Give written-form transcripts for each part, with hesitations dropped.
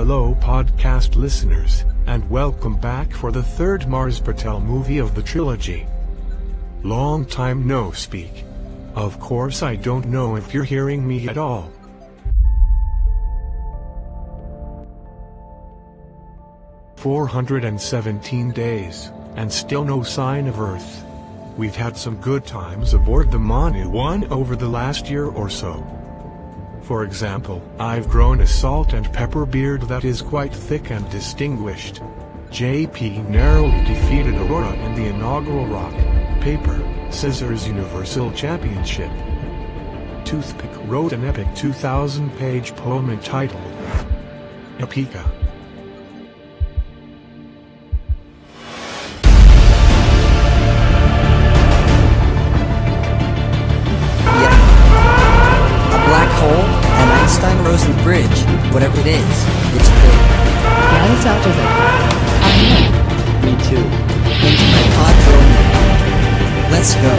Hello podcast listeners, and welcome back for the third Mars Patel movie of the trilogy. Long time no speak. Of course I don't know if you're hearing me at all. "417 days, and still no sign of Earth. We've had some good times aboard the Manu 1 over the last year or so. For example, I've grown a salt and pepper beard that is quite thick and distinguished. JP narrowly defeated Aurora in the inaugural rock, paper, scissors Universal Championship. Toothpick wrote an epic 2,000-page poem entitled Epica. Einstein-Rosen bridge, whatever it is, it's big. Get us out of it. I know. Me too. Into my pod drone. Let's go.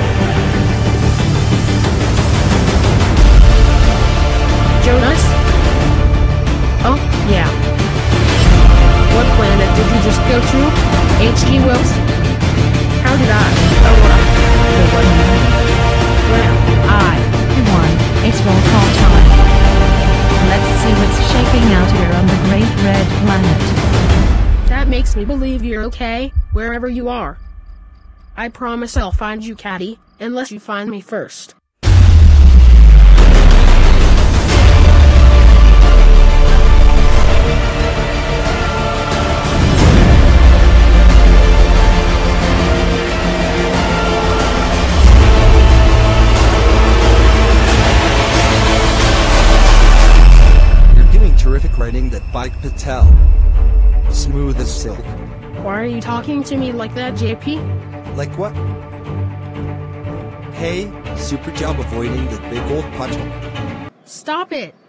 Jonas? Oh, yeah. What planet did you just go to? H.G. Wells? How did I? Aurora? The one you Well, I won. It's roll call time. Let's see what's shaking out here on the Great Red Planet. That makes me believe you're okay, wherever you are. I promise I'll find you, Caddy, unless you find me first. Terrific writing that Bike Patel. Smooth as silk. Why are you talking to me like that, JP? Like what? Hey, super job avoiding the big old pothole. Stop it!